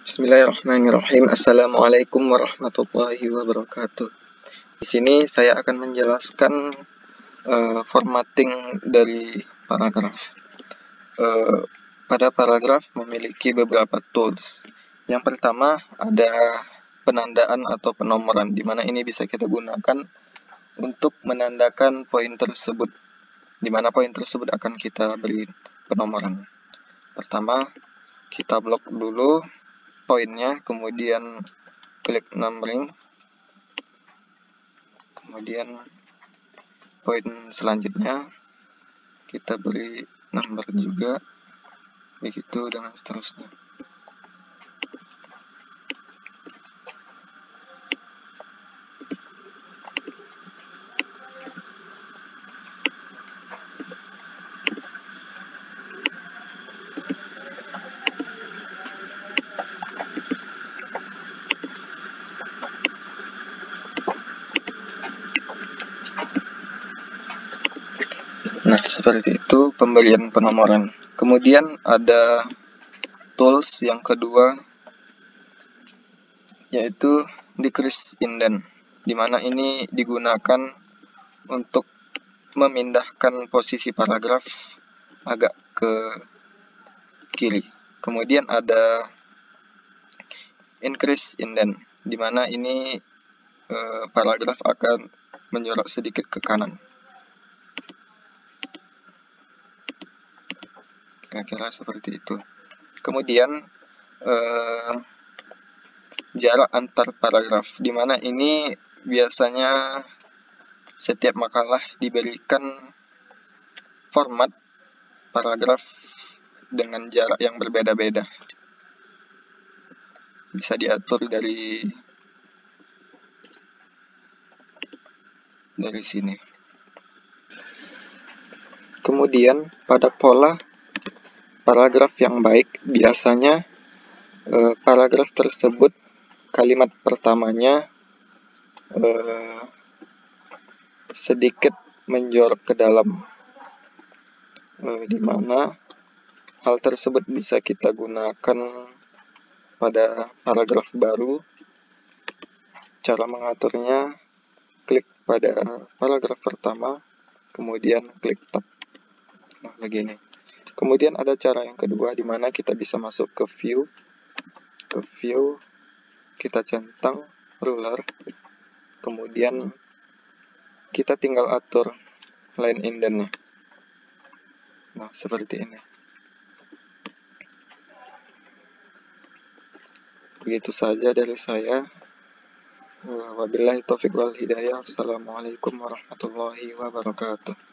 Bismillahirrahmanirrahim. Assalamualaikum warahmatullahi wabarakatuh. Di sini saya akan menjelaskan formatting dari paragraf. Pada paragraf memiliki beberapa tools. Yang pertama ada penandaan atau penomoran, di mana ini bisa kita gunakan untuk menandakan poin tersebut, di mana poin tersebut akan kita beri penomoran. Pertama, kita blok dulu poinnya, kemudian klik numbering, kemudian poin selanjutnya kita beri number juga, begitu dengan seterusnya. Nah, seperti itu pemberian penomoran. Kemudian ada tools yang kedua, yaitu decrease indent, di mana ini digunakan untuk memindahkan posisi paragraf agak ke kiri. Kemudian ada increase indent, di mana ini paragraf akan menyorot sedikit ke kanan. Kira-kira seperti itu. Kemudian jarak antar paragraf, di mana ini biasanya setiap makalah diberikan format paragraf dengan jarak yang berbeda-beda. Bisa diatur dari sini. Kemudian pada pola paragraf yang baik, biasanya paragraf tersebut kalimat pertamanya sedikit menjorok ke dalam, di mana hal tersebut bisa kita gunakan pada paragraf baru. Cara mengaturnya, klik pada paragraf pertama, kemudian klik tab. Nah, begini. Kemudian ada cara yang kedua, di mana kita bisa masuk ke view. Kita centang ruler, kemudian kita tinggal atur line indentnya. Nah, seperti ini. Begitu saja dari saya. Wabillahi taufiq wal hidayah. Assalamualaikum warahmatullahi wabarakatuh.